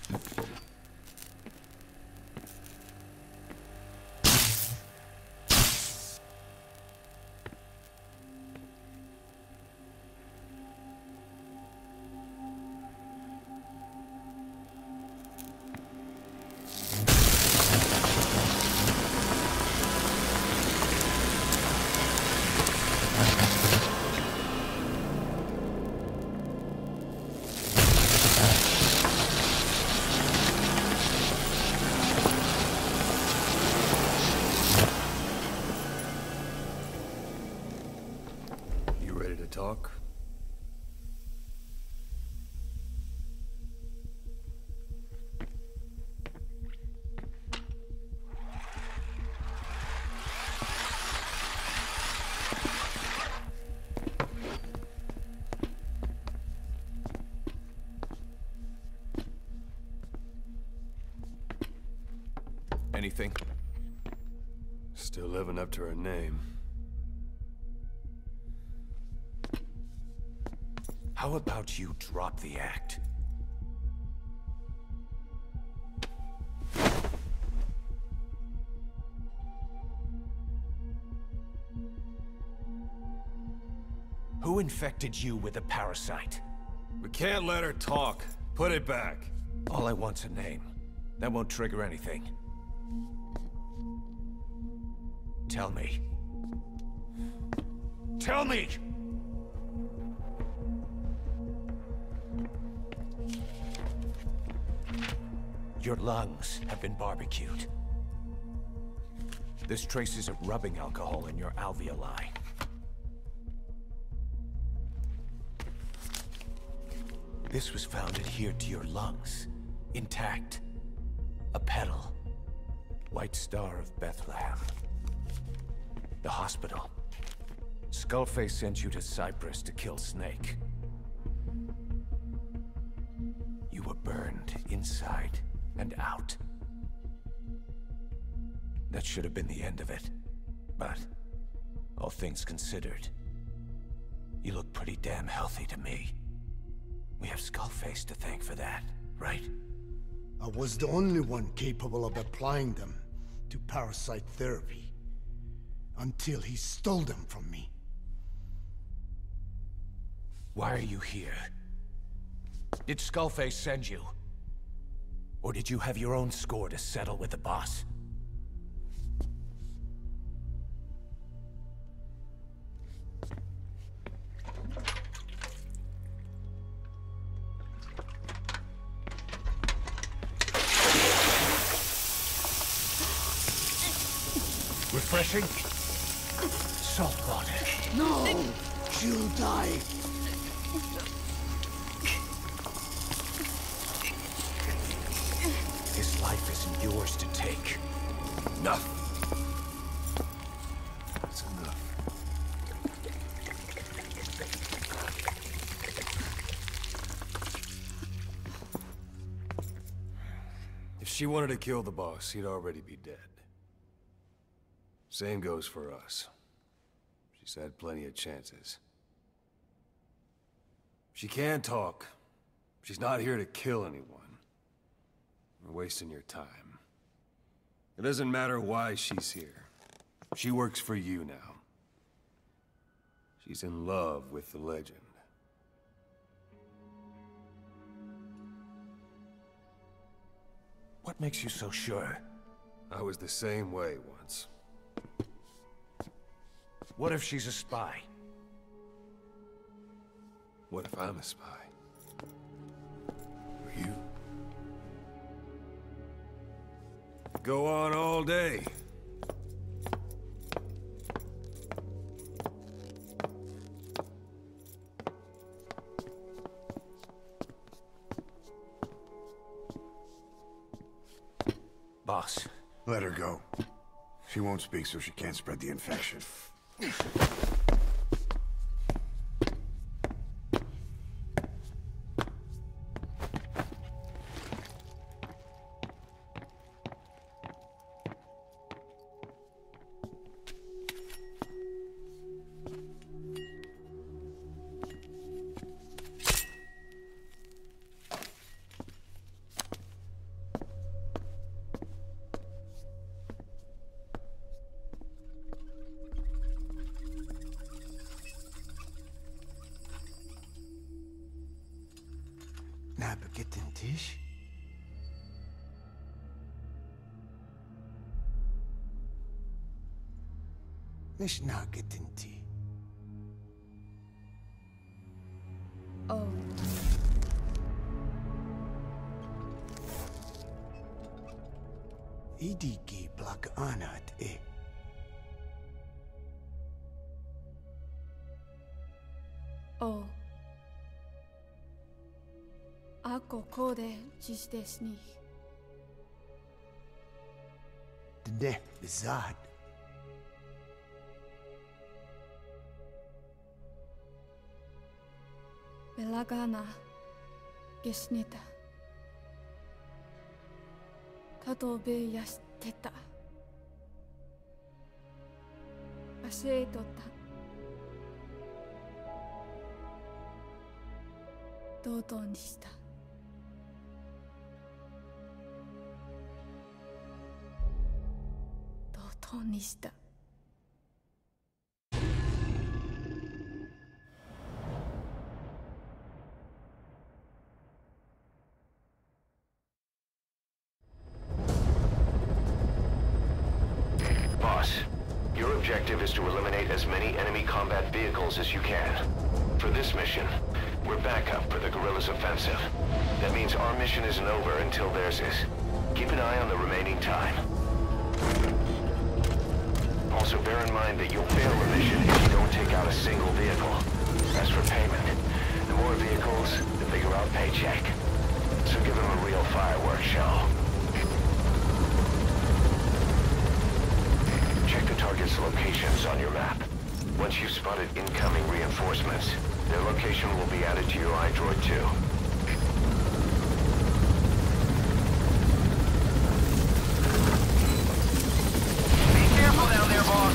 Talk? Anything? Still living up to her name. How about you drop the act? Who infected you with a parasite? We can't let her talk. Put it back. All I want's a name. That won't trigger anything. Tell me. Tell me! Your lungs have been barbecued. There's traces of rubbing alcohol in your alveoli. This was found adhered to your lungs, intact. A petal. White Star of Bethlehem. The hospital. Skullface sent you to Cyprus to kill Snake. You were burned inside and out. That should have been the end of it. But, all things considered, you look pretty damn healthy to me. We have Skullface to thank for that, right? I was the only one capable of applying them to parasite therapy. Until he stole them from me. Why are you here? Did Skullface send you? Or did you have your own score to settle with the boss? Refreshing? Salt water. No! She'll die! His life isn't yours to take. Enough! That's enough. If she wanted to kill the boss, he'd already be dead. Same goes for us. She's had plenty of chances. She can talk. She's not here to kill anyone. We're wasting your time. It doesn't matter why she's here. She works for you now. She's in love with the legend. What makes you so sure? I was the same way once. What if she's a spy? What if I'm a spy? Or you? Go on all day. Boss. Let her go. She won't speak, so she can't spread the infection. نابكتن تيش؟ مش ناقت انتي. Oh. إيديكي بلاك آنات إيه؟ Oh. Ako kode dziś desni. ده بالذات. Belagana gesnita. Katobe yasteta. Aseitota. Dodoにした。dodoにした。 Boss, your objective is to eliminate as many enemy combat vehicles as you can. For this mission, we're backup for the guerrillas' offensive. That means our mission isn't over until theirs is. Keep an eye on the remaining time. Also bear in mind that you'll fail the mission if you don't take out a single vehicle. As for payment, the more vehicles, the bigger our paycheck. So give them a real fireworks show. Check the target's locations on your map. Once you've spotted incoming reinforcements, their location will be added to your iDroid too. Be careful down there, boss!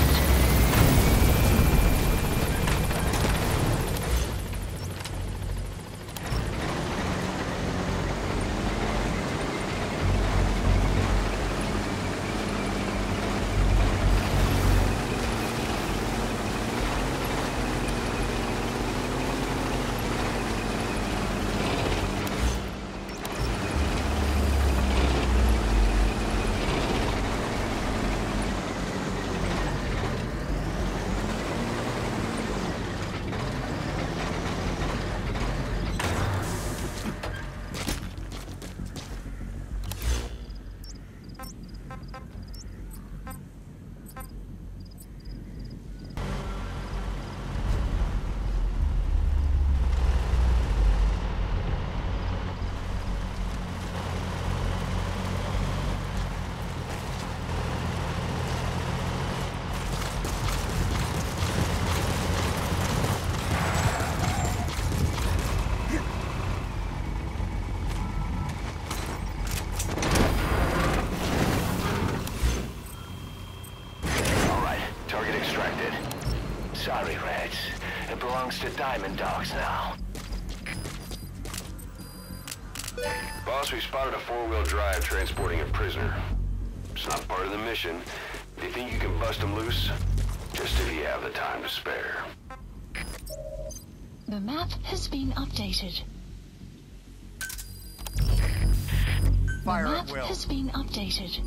Sorry, Reds. It belongs to Diamond Dogs now. Boss, we spotted a four-wheel drive transporting a prisoner. It's not part of the mission. If you think you can bust him loose, just if you have the time to spare. The map has been updated. Fire the at map will. has been updated.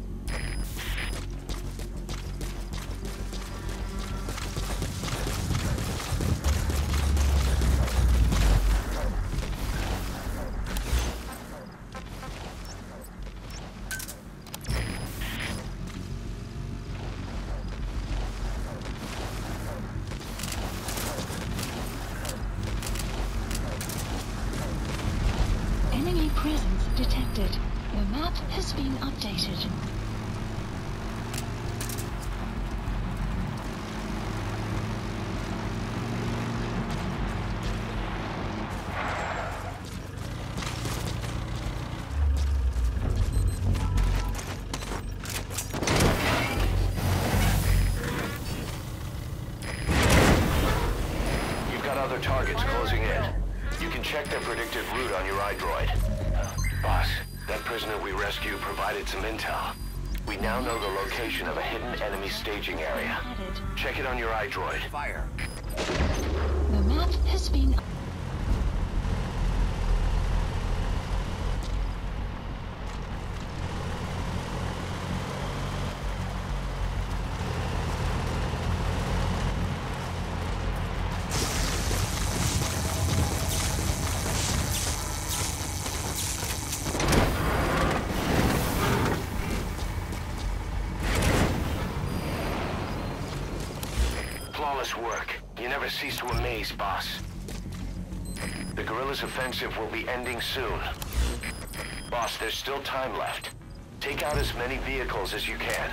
Enemy presence detected. The map has been updated. You've got other targets closing in. You can check their predicted route on your iDroid. Boss, that prisoner we rescued provided some intel. We now know the location of a hidden enemy staging area. Added. Check it on your iDroid. Fire. The map has been flawless work. You never cease to amaze, boss. The guerrillas' offensive will be ending soon. Boss, there's still time left. Take out as many vehicles as you can.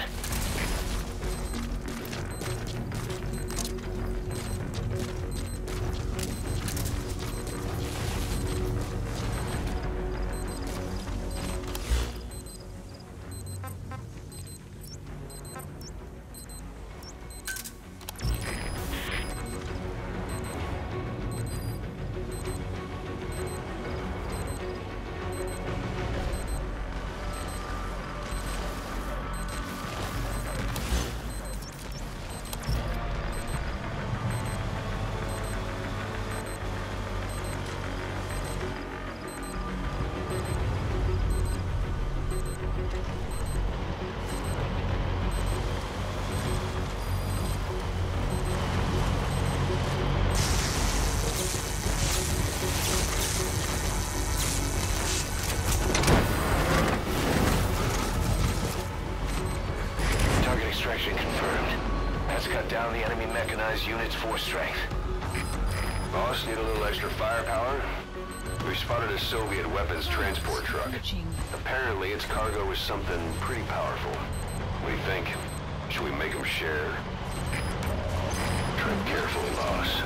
Down the enemy mechanized unit's force strength. Boss, need a little extra firepower? We spotted a Soviet weapons transport truck. Apparently its cargo is something pretty powerful. What do you think? Should we make them share? Tread carefully, boss.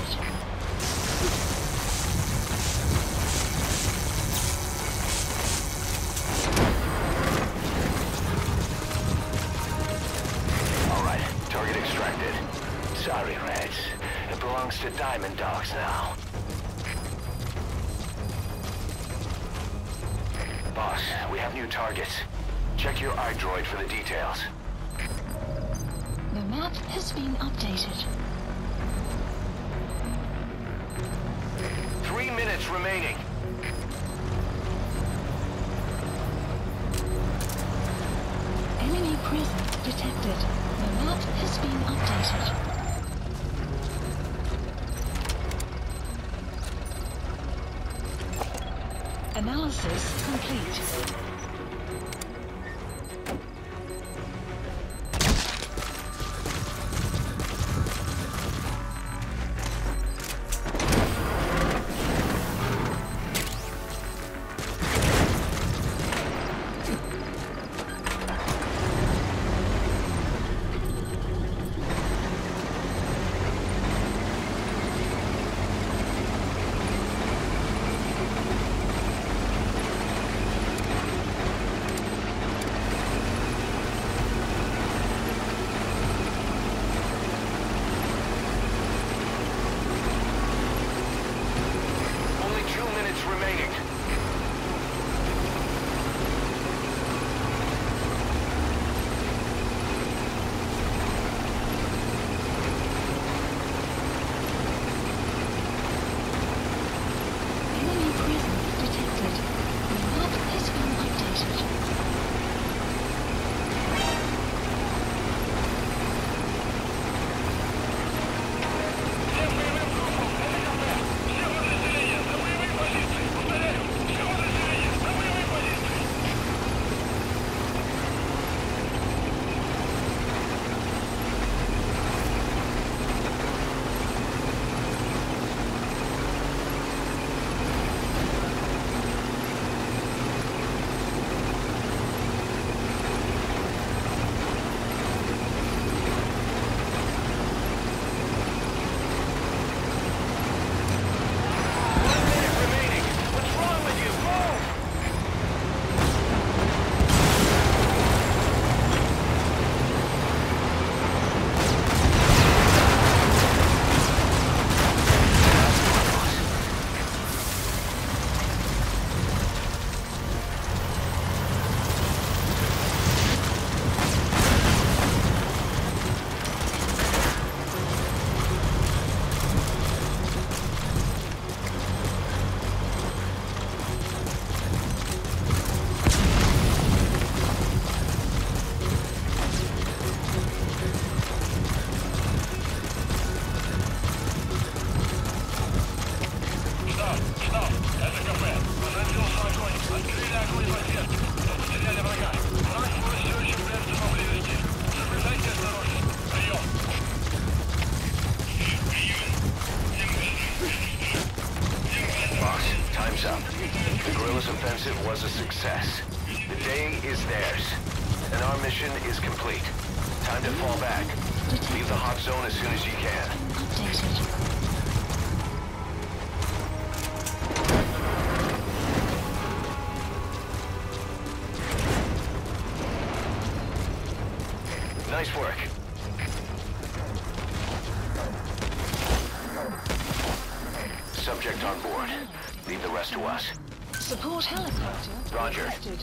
Sorry, Reds. It belongs to Diamond Dogs now. Boss, we have new targets. Check your iDroid for the details. The map has been updated. 3 minutes remaining. Enemy presence detected. The map has been updated. Analysis complete. Guerrilla's offensive was a success. The day is theirs, and our mission is complete. Time to fall back. Leave the hot zone as soon as you can. Updated. Nice work. Subject on board. Leave the rest to us. Support helicopter. Roger. Requested.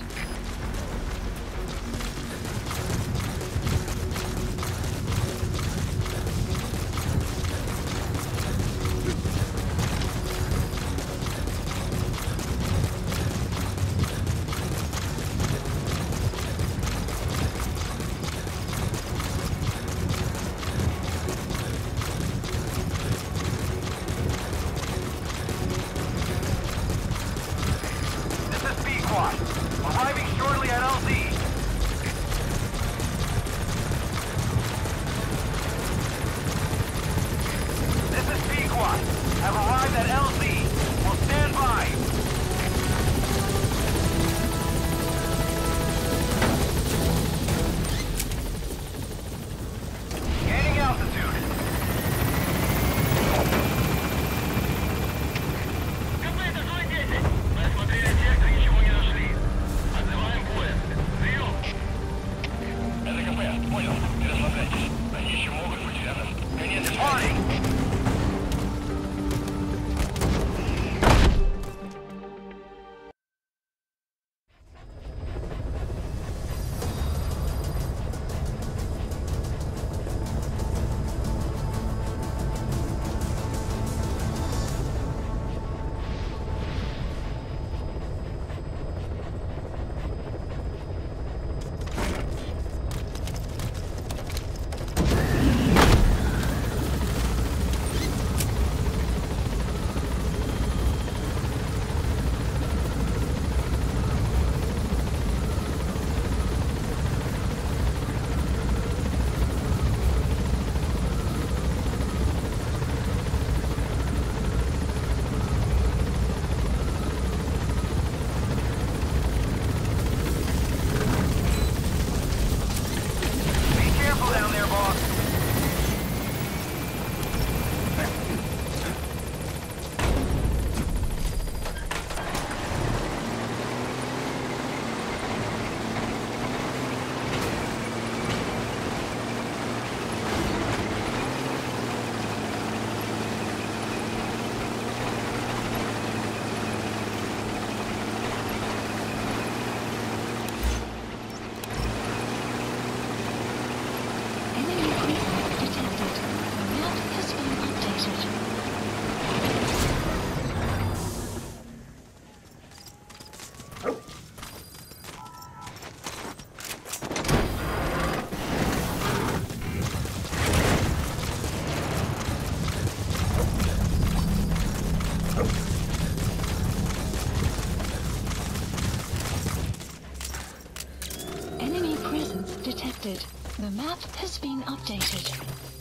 Arriving shortly at LZ. This is Pequot. Have arrived at LZ. Will stand by. Gaining altitude. detected. The map has been updated.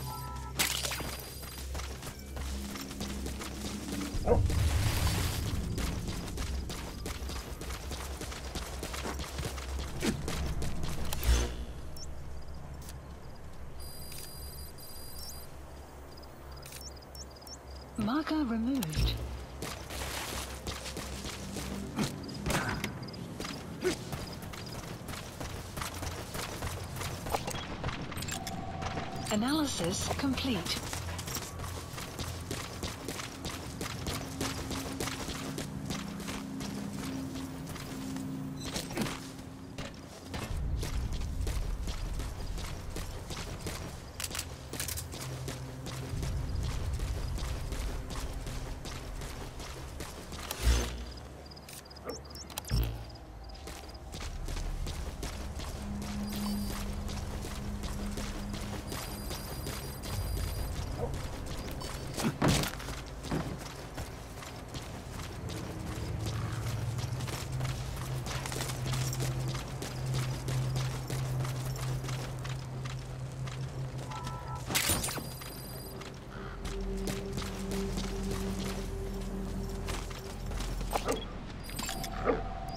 Marker removed. Analysis complete.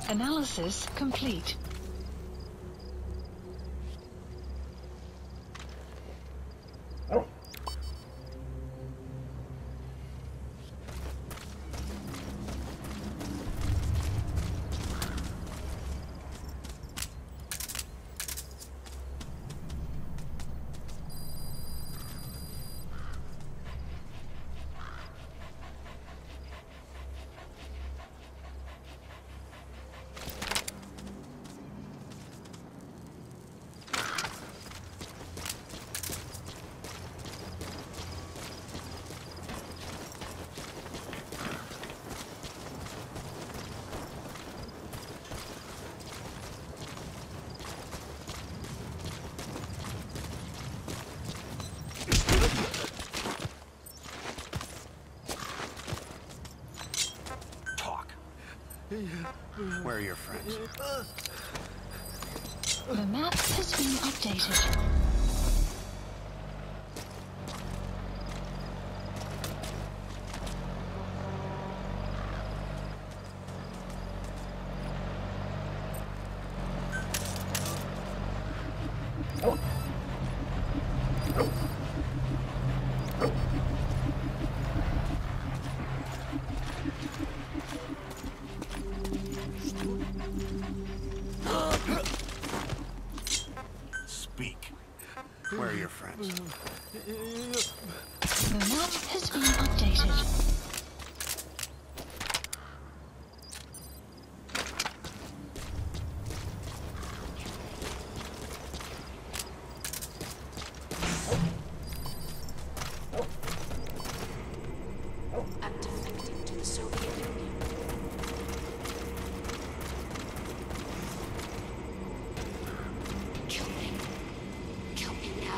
Analysis complete. Where are your friends? The map has been updated. Speak. Where are your friends? The map has been updated. I'm defecting to the Soviet Union. Kill me. Kill me now.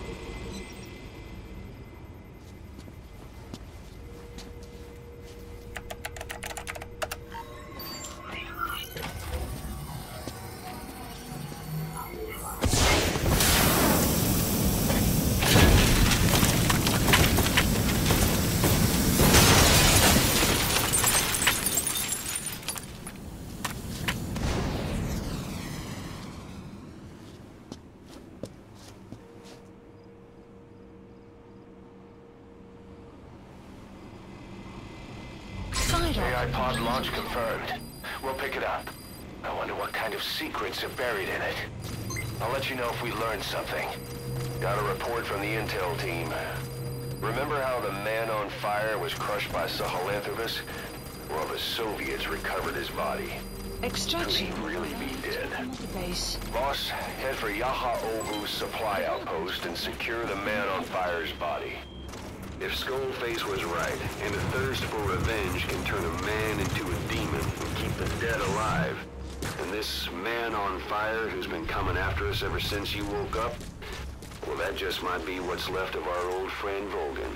AI pod launch confirmed. We'll pick it up. I wonder what kind of secrets are buried in it. I'll let you know if we learn something. Got a report from the intel team. Remember how the man on fire was crushed by Sahelanthropus? Well, the Soviets recovered his body. Extraction. Could he really be dead? Another base. Boss, head for Yaha Ovu's supply outpost and secure the man on fire's body. If Skullface was right, and a thirst for revenge can turn a man into a demon and keep the dead alive, and this man on fire who's been coming after us ever since you woke up, well, that just might be what's left of our old friend Volgin.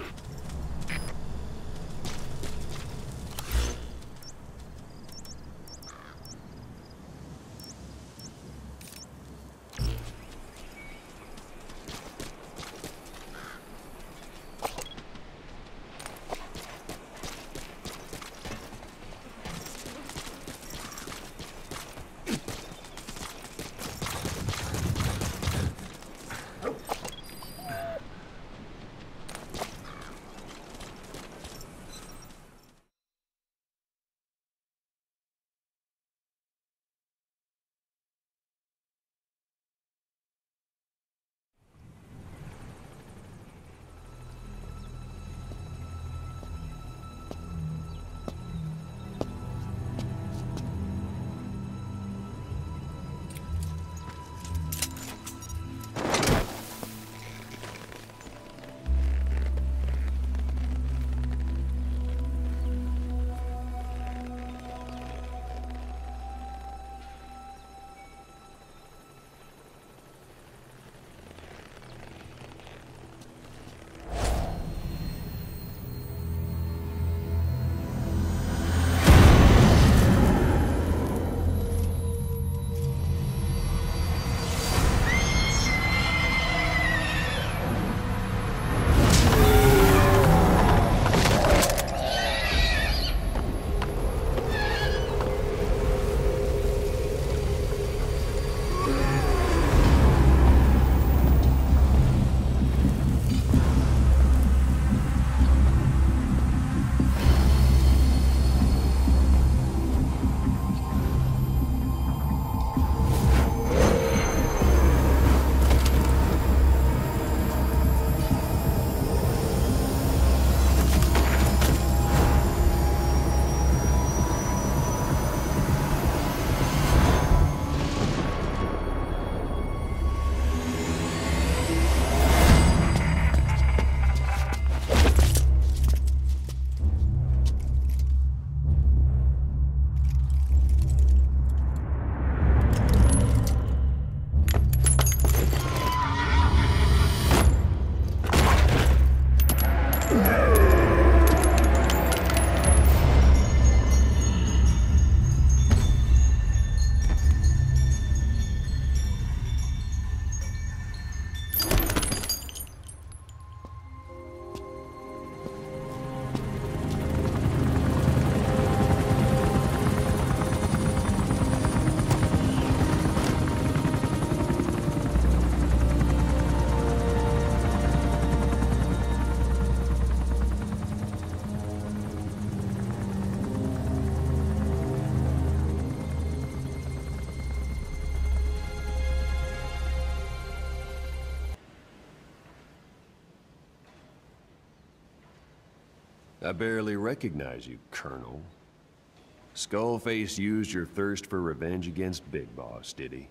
I barely recognize you, Colonel. Skullface used your thirst for revenge against Big Boss, did he?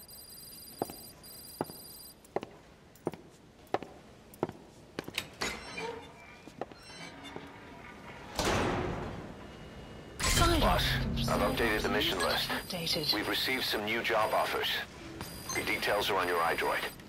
Boss, I've updated the mission list. We've received some new job offers. The details are on your iDroid.